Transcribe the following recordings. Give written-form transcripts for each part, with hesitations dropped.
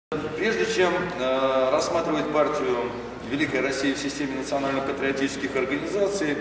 Прежде чем рассматривать партию «Великая Россия» в системе национально-патриотических организаций,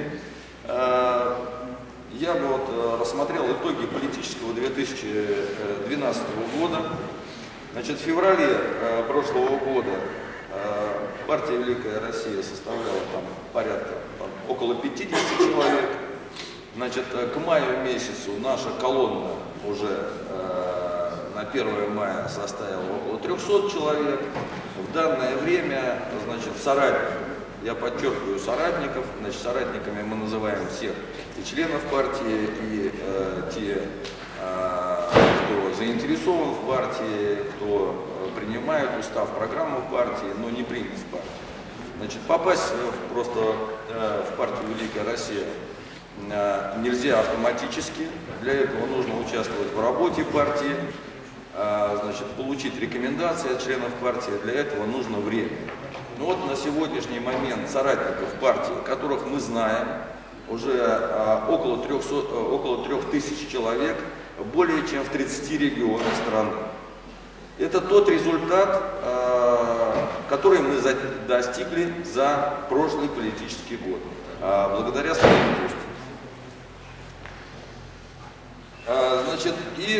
я бы рассмотрел итоги политического 2012 года. Значит, в феврале прошлого года партия «Великая Россия» составляла порядка около 50 человек. Значит, к маю месяцу наша колонна уже на 1 мая составила около 300 человек. В данное время, значит, соратников, я подчеркиваю, соратников, значит, соратниками мы называем всех и членов партии, и те, кто заинтересован в партии, кто принимает устав, программу партии, но не принят в партию. Значит, попасть просто в партию «Великая Россия» нельзя автоматически, для этого нужно участвовать в работе партии, значит, получить рекомендации от членов партии, для этого нужно время. Ну вот на сегодняшний момент соратников партии, которых мы знаем, уже около 3000 человек, более чем в 30 регионах страны. Это тот результат, который мы достигли за прошлый политический год, благодаря своим действиям. Значит,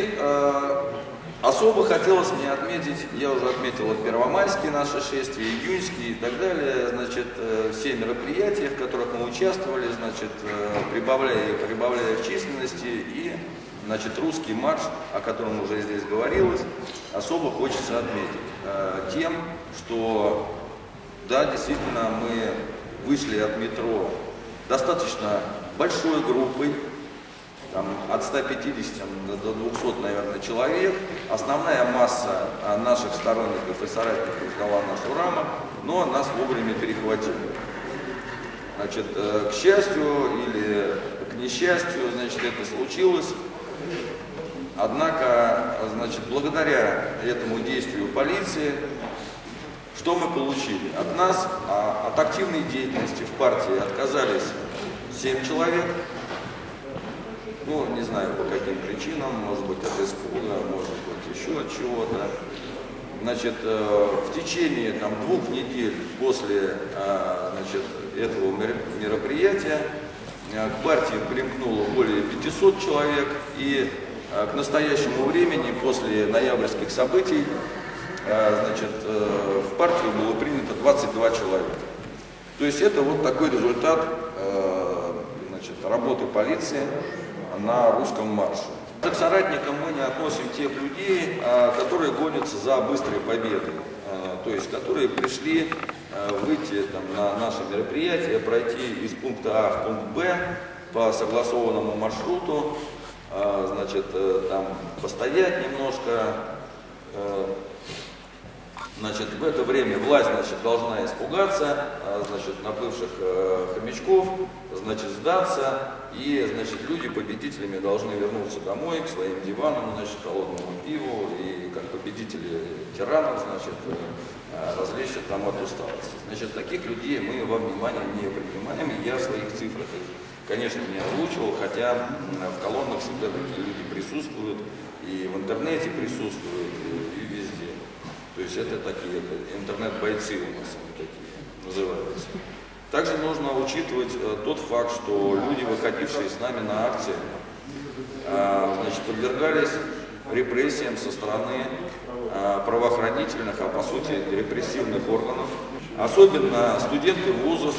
особо хотелось мне отметить, я уже отметил первомайские наши шествия, июньские и так далее, значит, все мероприятия, в которых мы участвовали, значит, прибавляя в численности, и, значит, русский марш, о котором уже здесь говорилось, особо хочется отметить тем, что, да, действительно, мы вышли от метро достаточно большой группой, от 150 до 200, наверное, человек. Основная масса наших сторонников и соратников ждала нашу раму, но нас вовремя перехватили. Значит, к счастью или к несчастью, значит, это случилось. Однако, значит, благодаря этому действию полиции, что мы получили? От нас, от активной деятельности в партии отказались 7 человек. Ну, не знаю по каким причинам, может быть от испуга, может быть еще от чего-то. Значит, в течение 2 недель после, значит, этого мероприятия к партии примкнуло более 500 человек, и к настоящему времени, после ноябрьских событий, значит, в партию было принято 22 человека. То есть это вот такой результат, значит, работы полиции на русском марше. К соратникам мы не относим тех людей, которые гонятся за быстрой победой, то есть которые пришли выйти на наше мероприятие, пройти из пункта А в пункт Б по согласованному маршруту, значит, там постоять немножко. Значит, в это время власть, значит, должна испугаться, значит, наплывших хомячков, значит, сдаться, и, значит, люди победителями должны вернуться домой к своим диванам, значит, холодному пиву, и как победители тиранов, значит, развлечься там от усталости. Значит, таких людей мы во внимание не принимаем, и я в своих цифрах их, конечно, не озвучивал, хотя в колоннах всегда такие люди присутствуют, и в интернете присутствуют, и везде. То есть это такие интернет-бойцы у нас они такие называются. Также нужно учитывать тот факт, что люди, выходившие с нами на акции, значит, подвергались репрессиям со стороны правоохранительных, а по сути репрессивных органов. Особенно студенты вузов,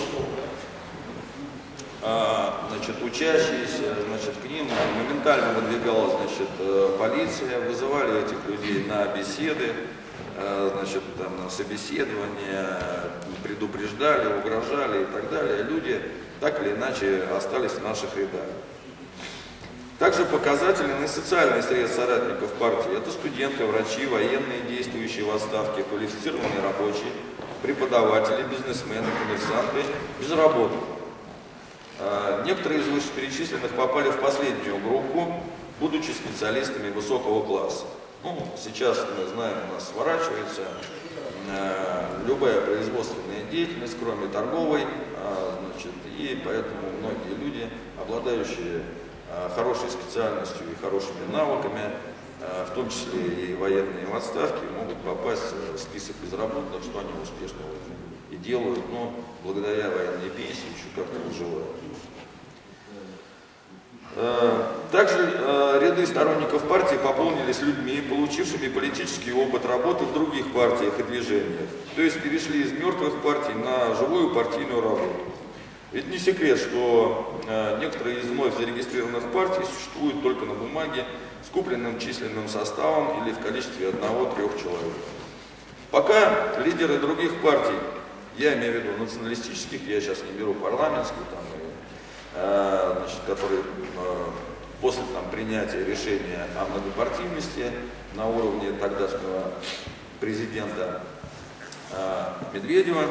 значит, учащиеся, значит, к ним моментально выдвигалась, значит, полиция, вызывали этих людей на беседы, значит, там, на собеседование, предупреждали, угрожали и так далее. Люди так или иначе остались в наших рядах. Также показательны социальные средства соратников партии. Это студенты, врачи, военные, действующие в отставке, квалифицированные рабочие, преподаватели, бизнесмены, коммерсанты, безработные. Некоторые из вышеперечисленных попали в последнюю группу, будучи специалистами высокого класса. Ну, сейчас, мы знаем, у нас сворачивается любая производственная деятельность, кроме торговой, значит, и поэтому многие люди, обладающие хорошей специальностью и хорошими навыками, в том числе и военные в отставке, могут попасть в список безработных, что они успешно и делают, но благодаря военной пенсии еще как-то выживают. Также ряды сторонников партии пополнились людьми, получившими политический опыт работы в других партиях и движениях. То есть перешли из мертвых партий на живую партийную работу. Ведь не секрет, что некоторые из вновь зарегистрированных партий существуют только на бумаге с купленным численным составом или в количестве 1-3 человек. Пока лидеры других партий, я имею в виду националистических, я сейчас не беру парламентскую, которые после принятия решения о многопартийности на уровне тогдашнего президента Медведева,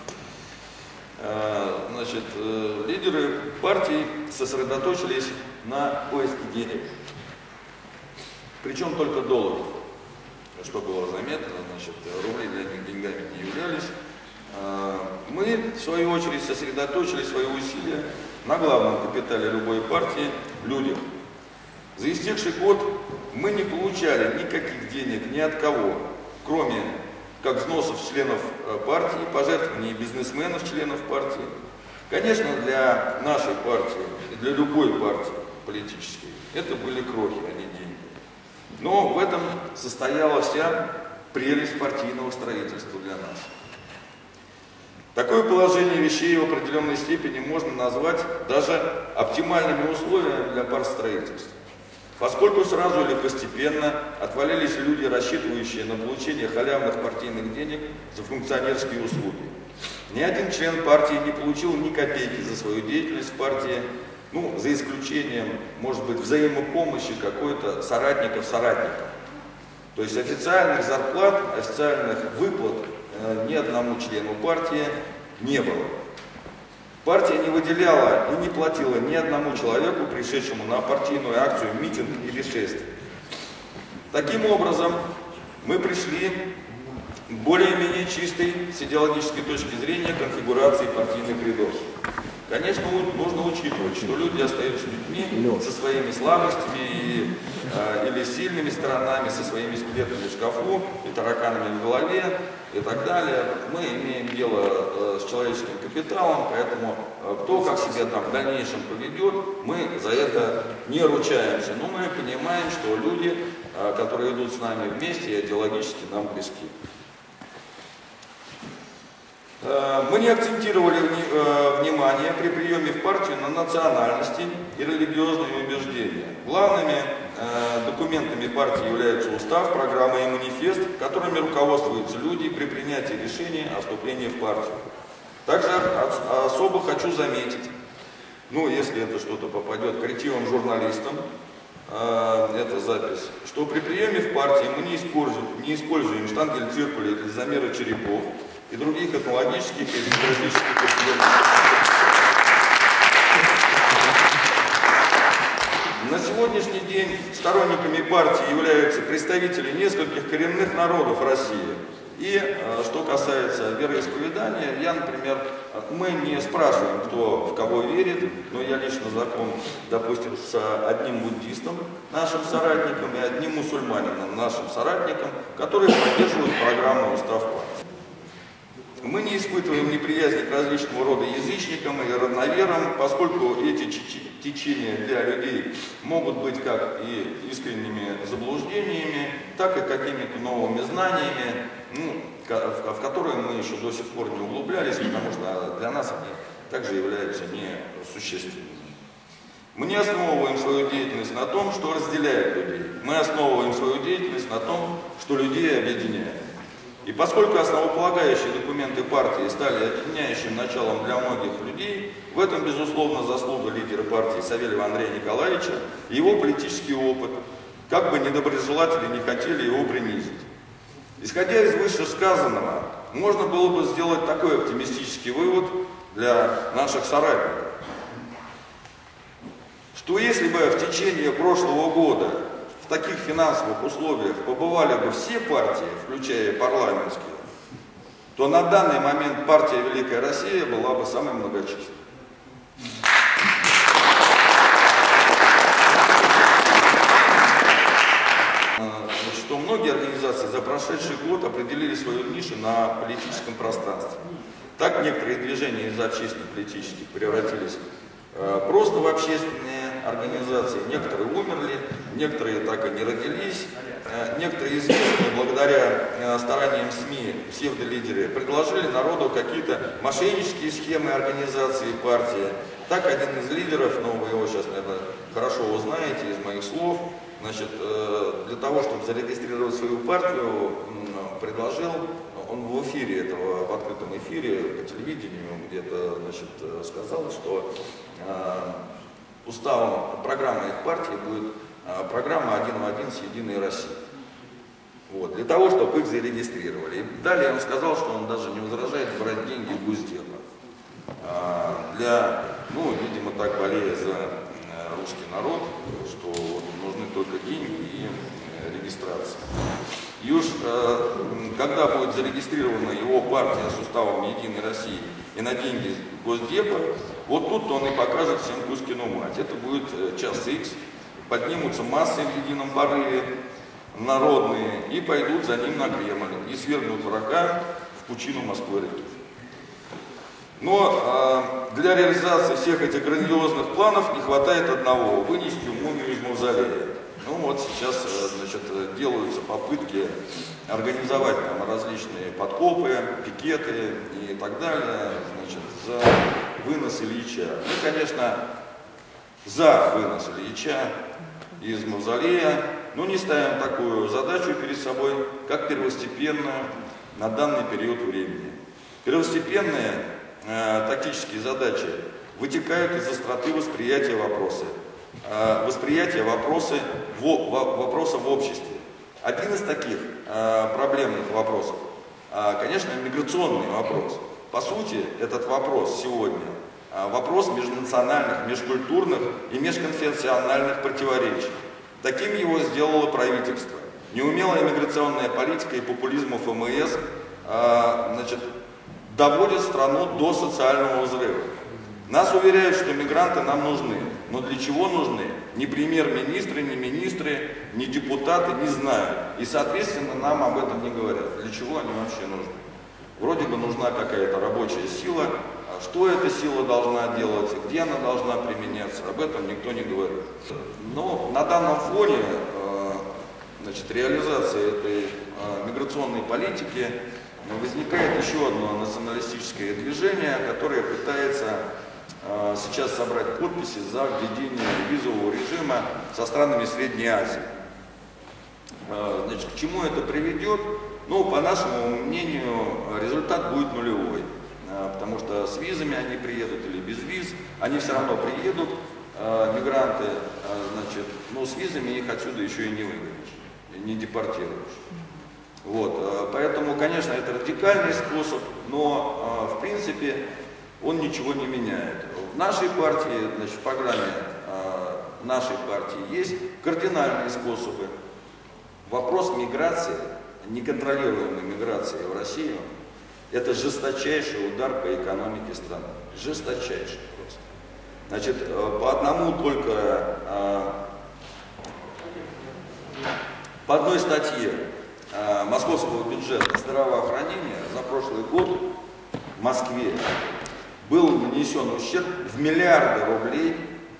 лидеры партий сосредоточились на поиске денег, причем только долларов, что было заметно, рубли для них деньгами не являлись. Мы, в свою очередь, сосредоточили свои усилия на главном капитале любой партии – людях. За истекший год мы не получали никаких денег ни от кого, кроме как взносов членов партии, пожертвований бизнесменов, членов партии. Конечно, для нашей партии и для любой партии политической это были крохи, а не деньги. Но в этом состояла вся прелесть партийного строительства для нас. Такое положение вещей в определенной степени можно назвать даже оптимальными условиями для партстроительства. Поскольку сразу или постепенно отвалились люди, рассчитывающие на получение халявных партийных денег за функционерские услуги. Ни один член партии не получил ни копейки за свою деятельность в партии, за исключением, может быть, взаимопомощи какой-то соратников соратникам. То есть официальных зарплат, официальных выплат ни одному члену партии не было. Партия не выделяла и не платила ни одному человеку, пришедшему на партийную акцию, митинг или шествие. Таким образом, мы пришли к более-менее чистой с идеологической точки зрения конфигурации партийных рядов. Конечно, нужно учитывать, что люди остаются людьми со своими слабостями или сильными сторонами, со своими скелетами в шкафу и тараканами в голове и так далее. Мы имеем дело с человеческим капиталом, поэтому кто как себя в дальнейшем поведет, мы за это не ручаемся. Но мы понимаем, что люди, которые идут с нами вместе, идеологически нам близки. Мы не акцентировали внимание при приеме в партию на национальности и религиозные убеждения. Главными документами партии являются устав, программа и манифест, которыми руководствуются люди при принятии решения о вступлении в партию. Также особо хочу заметить, если это что-то попадет к ретивым журналистам, эта запись, что при приеме в партии мы не используем штангель-циркуля для замера черепов и других этнологических и демографических экспериментов. На сегодняшний день сторонниками партии являются представители нескольких коренных народов России. И что касается вероисповедания, мы не спрашиваем, кто в кого верит, но я лично знаком, допустим, с одним буддистом, нашим соратником, и одним мусульманином, нашим соратником, которые поддерживают программу «Устав партии». Мы не испытываем неприязни к различного рода язычникам и родноверам, поскольку эти течения для людей могут быть как и искренними заблуждениями, так и какими-то новыми знаниями, в которые мы еще до сих пор не углублялись, потому что для нас они также являются несущественными. Мы не основываем свою деятельность на том, что разделяет людей. Мы основываем свою деятельность на том, что людей объединяет. И поскольку основополагающие документы партии стали объединяющим началом для многих людей, в этом, безусловно, заслуга лидера партии Савельева Андрея Николаевича и его политический опыт, как бы недоброжелатели не хотели его принизить. Исходя из вышесказанного, можно было бы сделать такой оптимистический вывод для наших соратников, что если бы в течение прошлого года в таких финансовых условиях побывали бы все партии, включая парламентские, то на данный момент партия «Великая Россия» была бы самой многочисленной. прошедший год определили свою нишу на политическом пространстве. Так некоторые движения из общественно-политических превратились просто в общественные организации, некоторые умерли, некоторые так и не родились, некоторые известные благодаря стараниям СМИ, псевдолидеры, предложили народу какие-то мошеннические схемы организации партии. Так один из лидеров, ну вы его сейчас, наверное, хорошо узнаете из моих слов, значит, для того, чтобы зарегистрировать свою партию, предложил, он в эфире этого, в открытом эфире по телевидению где-то, значит, сказал, что уставом, программа их партии будет программа один в один с Единой Россией. Вот, для того, чтобы их зарегистрировали. И далее он сказал, что он даже не возражает брать деньги в Госдепа. Ну, видимо, так болея за русский народ, что нужны только деньги и регистрация. И уж когда будет зарегистрирована его партия с уставом Единой России и на деньги Госдепа, вот тут он и покажет всем Кузькину мать. Это будет час икс, поднимутся массы в едином порыве народные и пойдут за ним на Кремль и свергнут врага в пучину Москвы-реки. Но для реализации всех этих грандиозных планов не хватает одного – вынести мумию из мавзолея. Ну вот сейчас, значит, делаются попытки организовать там различные подкопы, пикеты и так далее, значит, за вынос Ильича. Мы, конечно, за вынос Ильича из мавзолея, но не ставим такую задачу перед собой, как первостепенную на данный период времени. Первостепенные тактические задачи вытекают из остроты восприятия вопроса в обществе. Один из таких проблемных вопросов, конечно, миграционный вопрос. По сути, этот вопрос сегодня вопрос межнациональных, межкультурных и межконфессиональных противоречий. Таким его сделало правительство. Неумелая миграционная политика и популизм ФМС значит, доводят страну до социального взрыва. Нас уверяют, что мигранты нам нужны. Но для чего нужны? Ни премьер-министры, ни министры, ни депутаты не знают. И, соответственно, нам об этом не говорят. Для чего они вообще нужны? Вроде бы нужна какая-то рабочая сила. А что эта сила должна делать, где она должна применяться, об этом никто не говорит. Но на данном фоне значит, реализации этой миграционной политики возникает еще одно националистическое движение, которое пытается сейчас собрать подписи за введение визового режима со странами Средней Азии. Значит, к чему это приведет? Ну, по нашему мнению, результат будет нулевой, потому что с визами они приедут или без виз, они все равно приедут, мигранты, значит, но с визами их отсюда еще и не выгонишь, не депортируешь. Вот, поэтому, конечно, это радикальный способ, но, в принципе, он ничего не меняет. В нашей партии, значит, в программе нашей партии есть кардинальные способы. Вопрос миграции, неконтролируемой миграции в Россию, это жесточайший удар по экономике страны. Жесточайший просто. Значит, по одной статье московского бюджета здравоохранения за прошлый год в Москве был нанесен ущерб в миллиарды рублей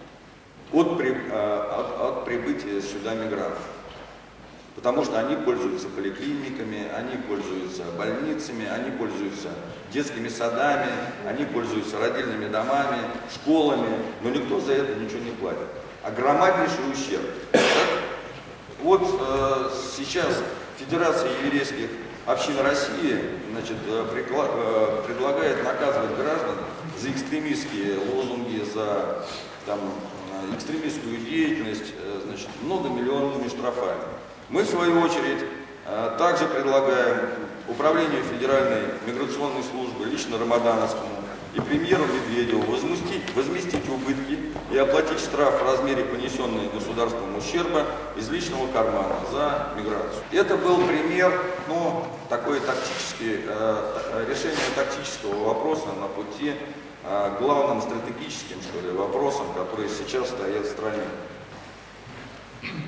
от прибытия сюда мигрантов. Потому что они пользуются поликлиниками, они пользуются больницами, они пользуются детскими садами, они пользуются родильными домами, школами, но никто за это ничего не платит. А громаднейший ущерб. Вот сейчас Федерация еврейских общин России, значит, предлагает наказывать граждан за экстремистские лозунги, за там, экстремистскую деятельность, значит, многомиллионными штрафами. Мы, в свою очередь, также предлагаем Управлению Федеральной миграционной службы, лично Рамадановскому и премьеру Медведеву возместить убытки и оплатить штраф в размере понесенного государством ущерба из личного кармана за миграцию. Это был пример, ну, такой тактический, решение тактического вопроса на пути к главным стратегическим, что ли, вопросам, которые сейчас стоят в стране.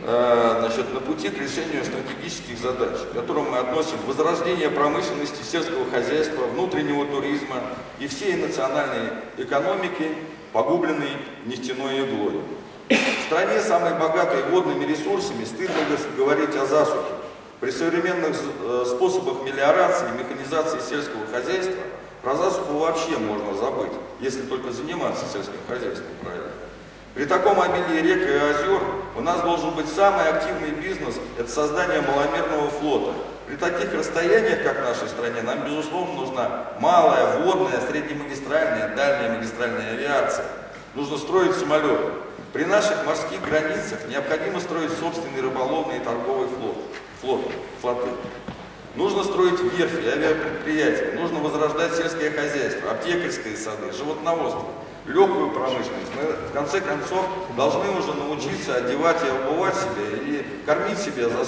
значит, на пути к решению стратегических задач, к которым мы относим возрождение промышленности, сельского хозяйства, внутреннего туризма и всей национальной экономики, погубленной нефтяной иглой. В стране, самой богатой водными ресурсами, стыдно говорить о засухе. При современных способах мелиорации и механизации сельского хозяйства про засуху вообще можно забыть, если только заниматься сельским хозяйством правильно. При таком обилии рек и озер у нас должен быть самый активный бизнес – это создание маломерного флота. При таких расстояниях, как в нашей стране, нам, безусловно, нужна малая, водная, среднемагистральная, дальняя магистральная авиация. Нужно строить самолеты. При наших морских границах необходимо строить собственный рыболовный и торговый флоты. Нужно строить верфи, авиапредприятия, нужно возрождать сельское хозяйство, аптекарские сады, животноводство, легкую промышленность. Мы, в конце концов, должны уже научиться одевать и обувать себя и кормить себя за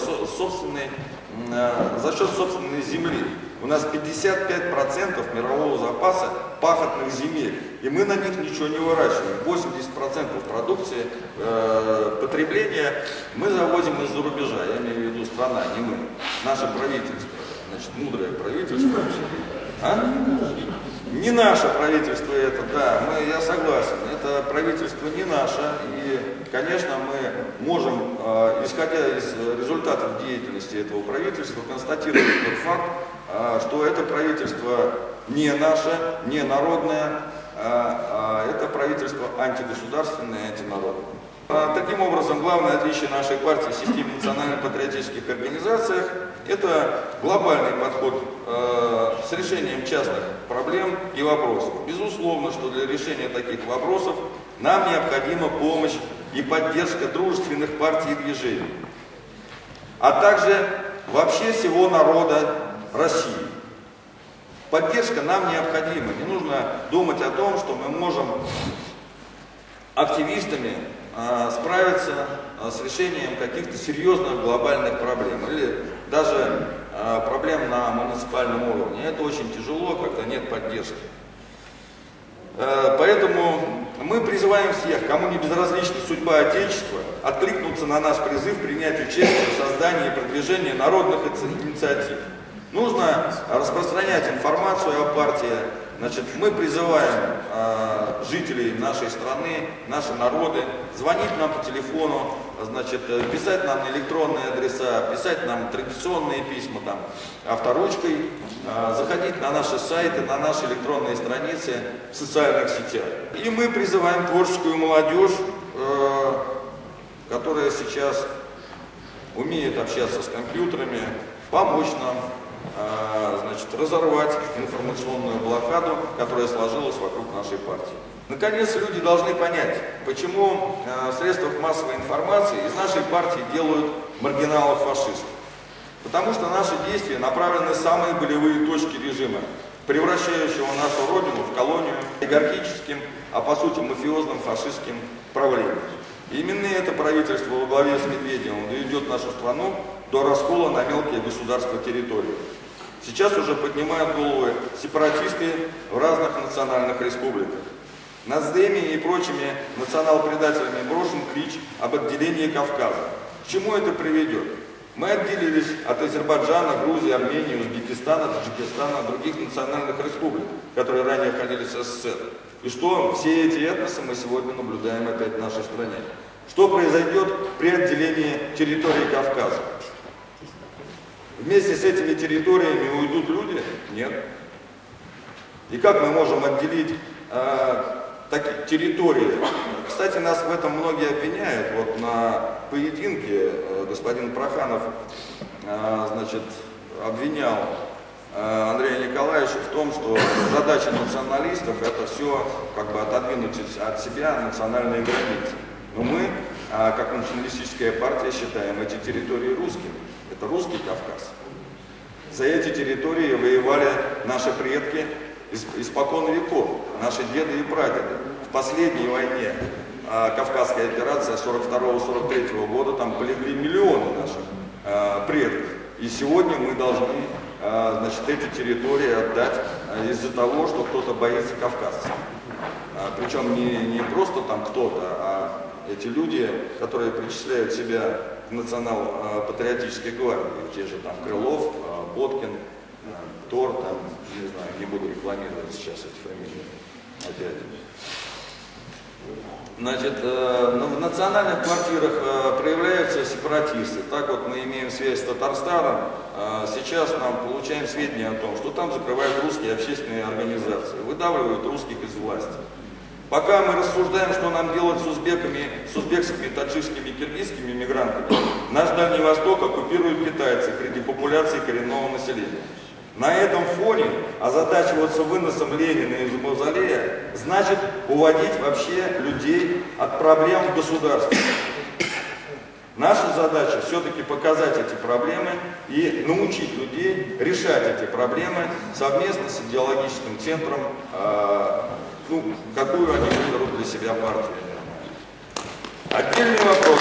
счет собственной земли. У нас 55% мирового запаса пахотных земель, и мы на них ничего не выращиваем. 80% продукции потребления мы завозим из-за рубежа, я имею в виду страна, не мы, наше правительство, значит, мудрое правительство. А? Не наше правительство это, да, я согласен, это правительство не наше, и, конечно, мы можем, исходя из результатов деятельности этого правительства, констатировать тот факт, что это правительство не наше, не народное, это правительство антигосударственное и антинародное. Таким образом, главное отличие нашей партии в системе национально-патриотических организациях – это глобальный подход с решением частных проблем и вопросов. Безусловно, что для решения таких вопросов нам необходима помощь и поддержка дружественных партий и движений, а также вообще всего народа России. Поддержка нам необходима. Не нужно думать о том, что мы можем активистами справиться с решением каких-то серьезных глобальных проблем или даже проблем на муниципальном уровне. Это очень тяжело, когда нет поддержки. Поэтому мы призываем всех, кому не безразлична судьба Отечества, откликнуться на наш призыв принять участие в создании и продвижении народных инициатив. Нужно распространять информацию о партии. Значит, мы призываем жителей нашей страны, наши народы, звонить нам по телефону, значит, писать нам на электронные адреса, писать нам традиционные письма там, авторучкой, заходить на наши сайты, на наши электронные страницы в социальных сетях. И мы призываем творческую молодежь, которая сейчас умеет общаться с компьютерами, помочь нам, значит, разорвать информационную блокаду, которая сложилась вокруг нашей партии. Наконец, люди должны понять, почему в средствах массовой информации из нашей партии делают маргиналов-фашистов. Потому что наши действия направлены в самые болевые точки режима, превращающего нашу родину в колонию олигархическим, а по сути мафиозным фашистским правлением. И именно это правительство во главе с Медведевым доведет нашу страну до раскола на мелкие государства территории. Сейчас уже поднимают головы сепаратисты в разных национальных республиках. Нацдеме и прочими национал-предателями брошен клич об отделении Кавказа. К чему это приведет? Мы отделились от Азербайджана, Грузии, Армении, Узбекистана, Таджикистана, других национальных республик, которые ранее входили в СССР. И что все эти этносы мы сегодня наблюдаем опять в нашей стране. Что произойдет при отделении территории Кавказа? Вместе с этими территориями уйдут люди? Нет. И как мы можем отделить такие территории? Кстати, нас в этом многие обвиняют. Вот на поединке господин Проханов, значит, обвинял Андрея Николаевича в том, что задача националистов это все как бы отодвинуть от себя национальные границы. Но мы, как националистическая партия, считаем эти территории русскими. Это русский Кавказ. За эти территории воевали наши предки испокон веков, наши деды и прадеды. В последней войне Кавказская операция 42-43 года там полегли миллионы наших предков. И сегодня мы должны, значит, эти территории отдать из-за того, что кто-то боится кавказцев. Причем не просто там кто-то, а эти люди, которые причисляют себя национал-патриотической гвардии, те же там Крылов, Боткин, Тор, там, не знаю, не буду рекламировать сейчас эти фамилии опять. Значит, в национальных квартирах проявляются сепаратисты. Так вот мы имеем связь с Татарстаном. Сейчас нам получаем сведения о том, что там закрывают русские общественные организации, выдавливают русских из власти. Пока мы рассуждаем, что нам делать с узбеками, с узбекскими, таджикскими, киргизскими мигрантами, наш Дальний Восток оккупируют китайцы при депопуляции коренного населения. На этом фоне озадачиваться выносом Ленина из мавзолея значит уводить вообще людей от проблем в государстве. Наша задача все-таки показать эти проблемы и научить людей решать эти проблемы совместно с идеологическим центром, какую они выберут для себя партию. Отдельный вопрос.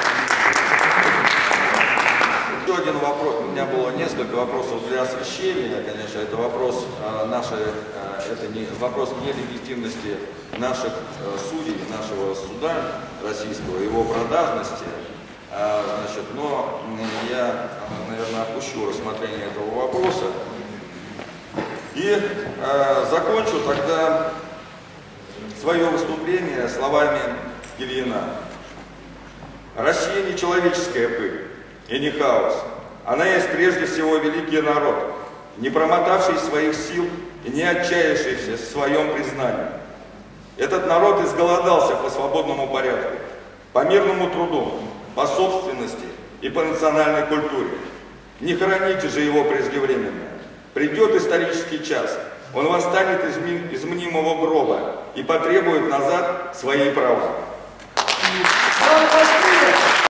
Еще один вопрос. У меня было несколько вопросов для освещения. Конечно, это вопрос это не вопрос нелегитимности наших судей, нашего суда российского, его продажности. Но я, наверное, опущу рассмотрение этого вопроса. И закончу тогда свое выступление словами Ильина. Россия не человеческая пыль и не хаос. Она есть прежде всего великий народ, не промотавший своих сил и не отчаявшийся в своем признании. Этот народ изголодался по свободному порядку, по мирному труду, по собственности и по национальной культуре. Не храните же его преждевременно. Придет исторический час, он восстанет из мнимого гроба и потребует назад свои права.